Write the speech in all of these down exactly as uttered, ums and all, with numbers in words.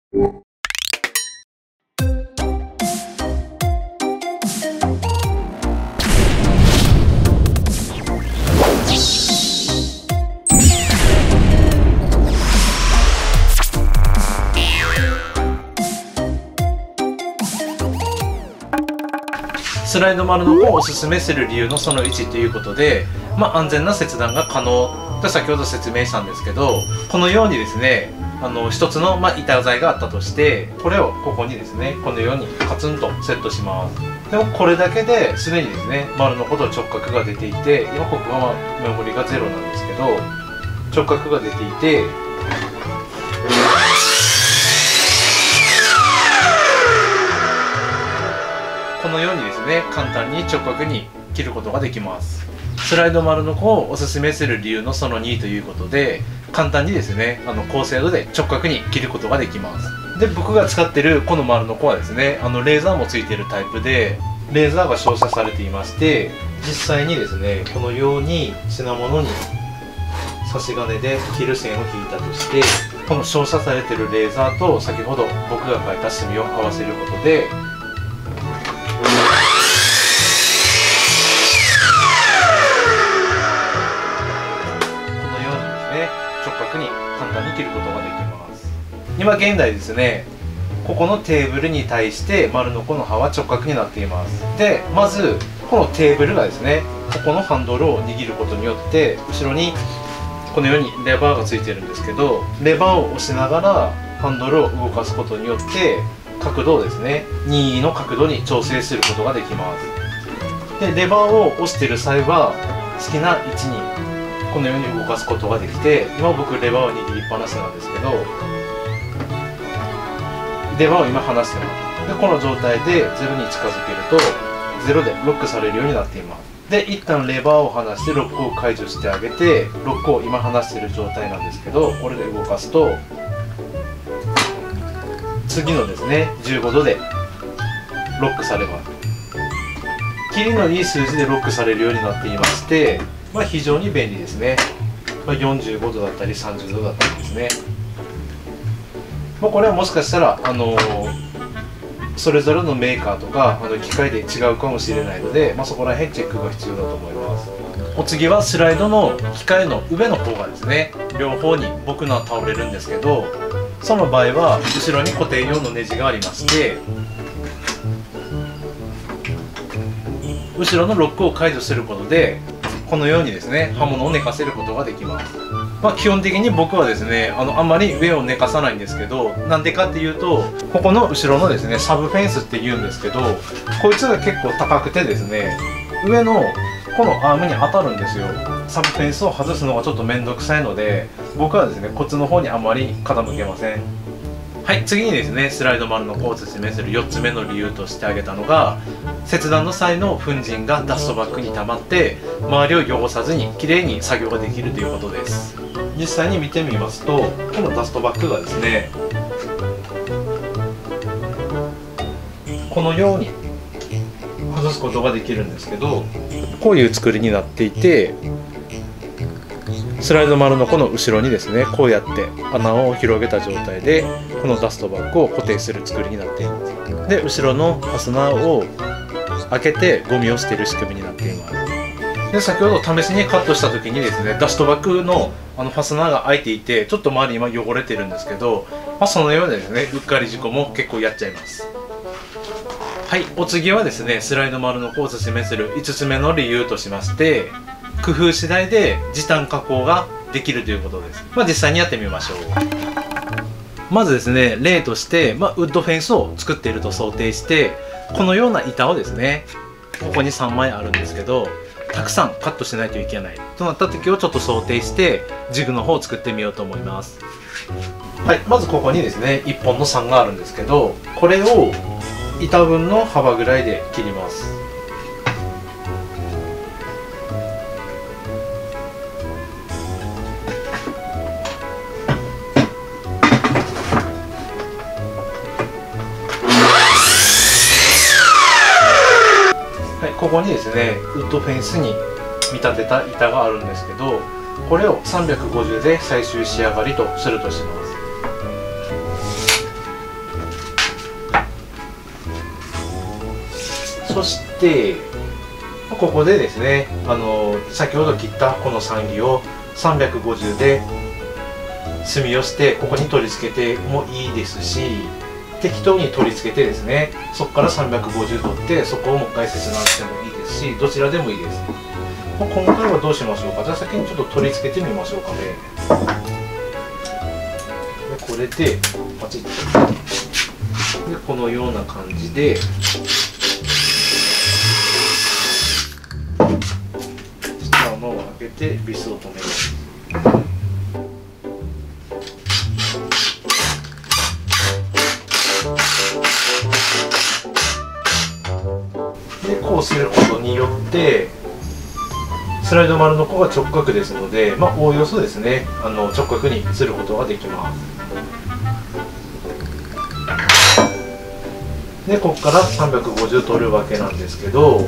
スライド丸ノコをおすすめする理由のそのいちということで、まあ、安全な切断が可能と先ほど説明したんですけど、このようにですね、あの一つの、まあ、板材があったとして、これをここにですね、このようにカツンとセットします。でもこれだけですでにですね、丸ノコと直角が出ていて、今ここが、まあ、メモリがゼロなんですけど、直角が出ていて、このようにですね、簡単に直角に切ることができます。スライド丸ノコをおすすめする理由のそのにということで、簡単にですね、あの高精度で直角に切ることができます。で、僕が使ってるこの丸ノコはですね、あのレーザーもついているタイプで、レーザーが照射されていまして、実際にですね、このように品物に差し金で切る線を引いたとして、この照射されているレーザーと先ほど僕が描いた墨を合わせることで、直角に簡単に切ることができます。今現在ですね、ここのテーブルに対して丸ノコの刃は直角になっています。で、まずこのテーブルがですね、ここのハンドルを握ることによって後ろにこのようにレバーがついてるんですけど、レバーを押しながらハンドルを動かすことによって角度をですね、任意の角度に調整することができます。で、レバーを押している際は好きな位置にこのように動かすことができて、今僕レバーを握りっぱなしなんですけど、レバーを今離してます。で、この状態でゼロに近づけるとゼロでロックされるようになっています。で、一旦レバーを離してロックを解除してあげて、ロックを今離している状態なんですけど、これで動かすと次のですねじゅうごどでロックされます。切りのいい数字でロックされるようになっていまして、まあ非常に便利ですね。まあ、よんじゅうごどだったりさんじゅうどだったりですね。まあ、これはもしかしたら、あのー、それぞれのメーカーとかあの機械で違うかもしれないので、まあ、そこら辺チェックが必要だと思います。お次はスライドの機械の上の方がですね、両方に僕のは倒れるんですけど、その場合は後ろに固定用のネジがありまして、後ろのロックを解除することでこのようにですね、刃物を寝かせることができます。まあ、基本的に僕はですね、あのあんまり上を寝かさないんですけど、なんでかっていうと、ここの後ろのですねサブフェンスっていうんですけど、こいつが結構高くてですね、上のこのアームに当たるんですよ。サブフェンスを外すのがちょっと面倒くさいので、僕はですねこっちの方にあまり傾けません。はい、次にですね、スライド丸ノコをおすすめするよっつめの理由として挙げたのが、切断の際の粉塵がダストバッグに溜まって周りを汚さずにきれいに作業ができるということです。実際に見てみますと、このダストバッグがですね、このように外すことができるんですけど、こういう作りになっていて、スライド丸ノコの後ろにですね、こうやって穴を広げた状態でこのダストバッグを固定する作りになっています。で、後ろのファスナーを開けてゴミを捨てる仕組みになっています。で、先ほど試しにカットした時にですね、ダストバッグのあのファスナーが開いていて、ちょっと周り今汚れてるんですけど、まあ、そのようなですねうっかり事故も結構やっちゃいます。はい、お次はですね、スライド丸ノコをおすすめするいつつめの理由としまして、工夫次第で時短加工ができるということです。まあ、実際にやってみましょう。まずですね、例として、まあ、ウッドフェンスを作っていると想定して、このような板をですね、ここにさんまいあるんですけど、たくさんカットしないといけないとなった時をちょっと想定してジグの方を作ってみようと思います。はい、まずここにですねいっぽんのさんがあるんですけど、これを板分の幅ぐらいで切ります。ここにですねウッドフェンスに見立てた板があるんですけど、これをさんびゃくごじゅうで最終仕上がりとするとします。 そしてここでですね、あの先ほど切ったこのさんぎをさんびゃくごじゅうで墨をしてここに取り付けてもいいですし、適当に取り付けてですね、そこからさんびゃくごじゅう取ってそこをもう一回切断してもいいですし、どちらでもいいです。今回はどうしましょうか。じゃあ先にちょっと取り付けてみましょうかね。でこれでパチッとでこのような感じで下のを開けてビスを止める。でこうすることによってスライド丸の子が直角ですので、まあ、おおよそですね、あの直角にすることができます。でここからさんびゃくごじゅう取るわけなんですけど、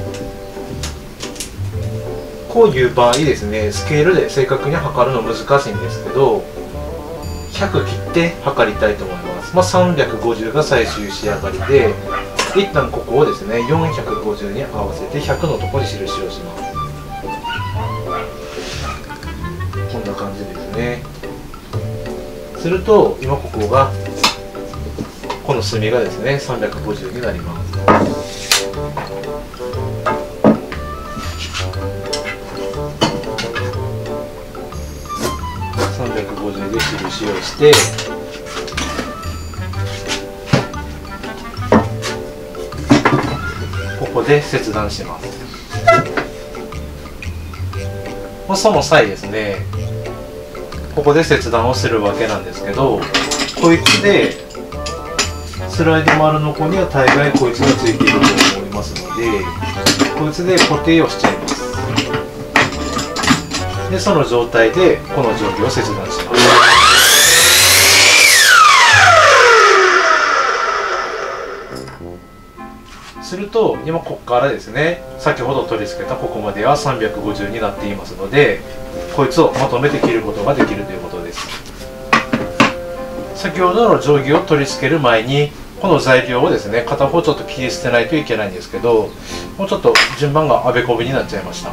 こういう場合ですね、スケールで正確に測るの難しいんですけど、ひゃく切って測りたいと思います。まあ、さんびゃくごじゅうが最終仕上がりで、一旦ここをですねよんひゃくごじゅうに合わせてひゃくのところに印をします。こんな感じですね。すると今ここがこの墨がですねさんびゃくごじゅうになります。さんびゃくごじゅうで印をして、ここで切断します。まあ、その際ですね、ここで切断をするわけなんですけど、こいつでスライド丸の子には大概こいつがついていると思いますので、こいつで固定をしちゃいます。でその状態でこの定規を切断します。すると今ここからですね、先ほど取り付けたここまではさんびゃくごじゅうになっていますので、こいつをまとめて切ることができるということです。先ほどの定規を取り付ける前にこの材料をですね片方ちょっと切り捨てないといけないんですけど、もうちょっと順番があべこべになっちゃいました。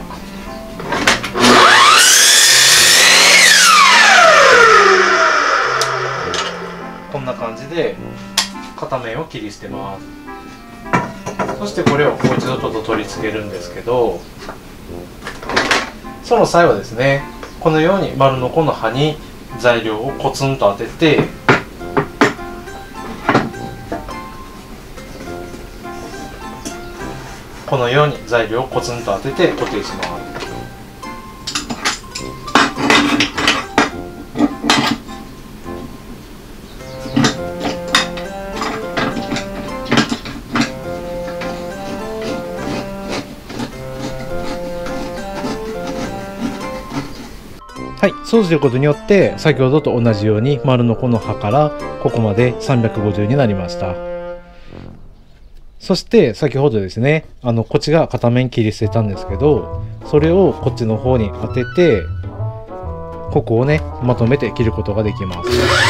こんな感じで片面を切り捨てます。そしてこれをもう一度ちょっと取り付けるんですけど、その際はですね、このように丸のこの刃に材料をコツンと当てて、このように材料をコツンと当てて固定します。はい、そうすることによって先ほどと同じように丸のこの刃からここまでさんびゃくごじゅうになりました。そして先ほどですね、あのこっちが片面切り捨てたんですけど、それをこっちの方に当ててここをねまとめて切ることができます。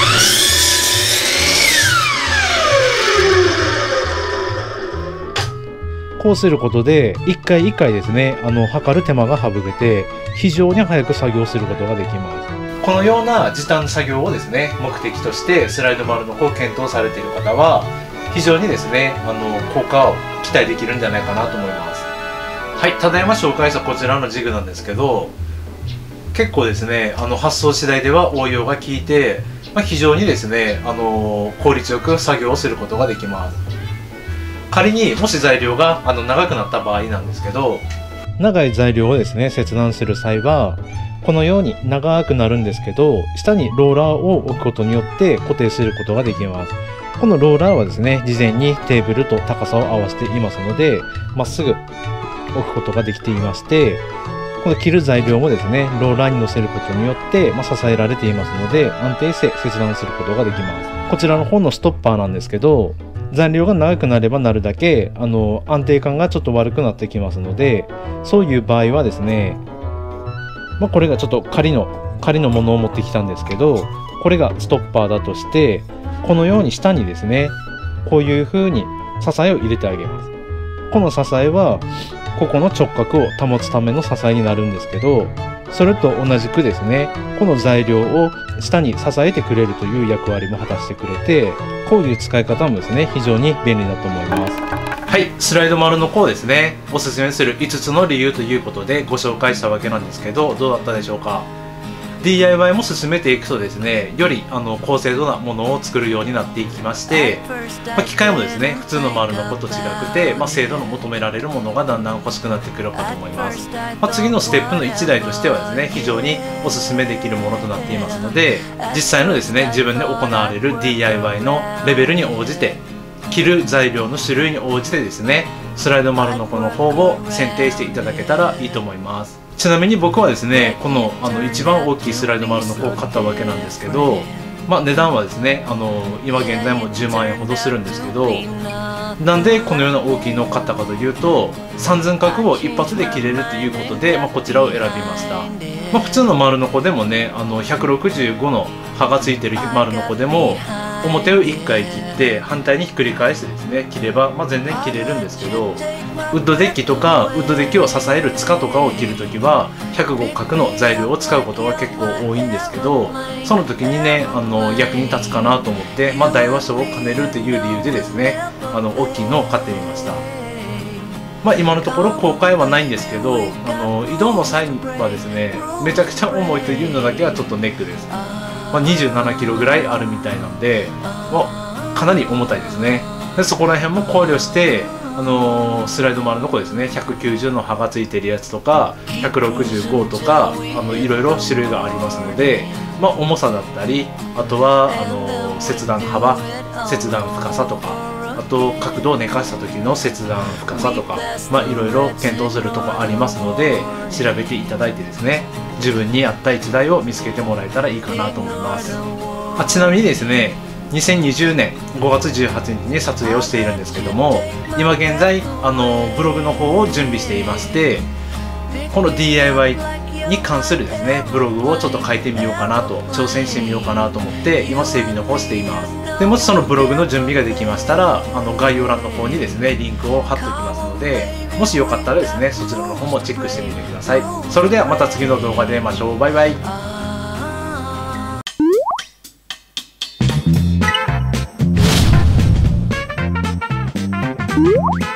こうすることで一回一回ですね、あの測る手間が省けて非常に早く作業することができます。このような時短作業をですね目的としてスライド丸の子を検討されている方は非常にですねあの効果を期待できるんじゃないかなと思います。はい、ただいま紹介したこちらのジグなんですけど、結構ですねあの発送次第では応用が効いて、まあ、非常にですねあの効率よく作業をすることができます。仮にもし材料があの長くなった場合なんですけど、長い材料をですね切断する際はこのように長くなるんですけど、下にローラーを置くことによって固定することができます。このローラーはですね事前にテーブルと高さを合わせていますので、まっすぐ置くことができていまして、この切る材料もですねローラーに乗せることによって、まあ、支えられていますので安定して切断することができます。こちらの方のストッパーなんですけど、残量が長くなればなるだけあの安定感がちょっと悪くなってきますので、そういう場合はですね、まあ、これがちょっと仮の仮のものを持ってきたんですけど、これがストッパーだとして、このように下にですねこういう風に支えを入れてあげます。 この支えはここの直角を保つための支えになるんですけど、それと同じくですね、この材料を下に支えてくれるという役割も果たしてくれて、こういう使い方もですね非常に便利だと思います。はい、スライド丸のこうですね、おすすめするいつつの理由ということでご紹介したわけなんですけど、どうだったでしょうか。 ディーアイワイ も進めていくとですね、よりあの高精度なものを作るようになっていきまして、まあ、機械もですね普通の丸の子と違くて、まあ、精度の求められるものがだんだん欲しくなってくるかと思います。まあ、次のステップのいちだいとしてはですね、非常におすすめできるものとなっていますので、実際のですね自分で行われる ディーアイワイ のレベルに応じて、切る材料の種類に応じてですね、スライド丸の子の方を選定していただけたらいいと思います。ちなみに僕はですね、このあの一番大きいスライド丸の子を買ったわけなんですけど、まあ、値段はですねあの今現在もじゅうまんえんほどするんですけど、なんでこのような大きいのを買ったかというと、三寸角を一発で切れるということで、まあ、こちらを選びました。まあ、普通の丸の子でもね、あのひゃくろくじゅうごの刃がついてる丸の子でも表をいっかい切って反対にひっくり返してですね切れば、まあ、全然切れるんですけど、ウッドデッキとかウッドデッキを支える塚とかを切るときはひゃくご角の材料を使うことが結構多いんですけど、その時にねあの役に立つかなと思って、まあ、大和小を兼ねるという理由でですね、あの大きいのを買ってみました。まあ、今のところ後悔はないんですけど、あの移動の際はですねめちゃくちゃ重いというのだけはちょっとネックです。まあ、にじゅうななキロぐらいあるみたいなんで、まあ、かなり重たいですね。でそこら辺も考慮して、あのー、スライド丸の子ですねひゃくきゅうじゅうの刃がついてるやつとかひゃくろくじゅうごとか、あのいろいろ種類がありますので、まあ、重さだったり、あとはあのー、切断幅、切断深さとか、あと角度を寝かした時の切断深さとか、まあ、いろいろ検討するとこありますので、調べていただいてですね、自分に合ったいちだいを見つけてもらえたらいいかなと思います。あちなみにですね、にせんにじゅうねんごがつじゅうはちにちに撮影をしているんですけども、今現在あのブログの方を準備していまして、この ディーアイワイ に関するですねブログをちょっと書いてみようかなと、挑戦してみようかなと思って今整備の方しています。でもしそのブログの準備ができましたら、あの概要欄の方にですねリンクを貼っておきますので、もしよかったらですねそちらの方もチェックしてみてください。それではまた次の動画で会いましょう。バイバイ。 Woo!